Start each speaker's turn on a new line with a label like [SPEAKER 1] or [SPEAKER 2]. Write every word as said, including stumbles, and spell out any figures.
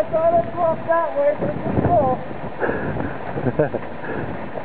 [SPEAKER 1] I thought I'd walk that way, but it's full.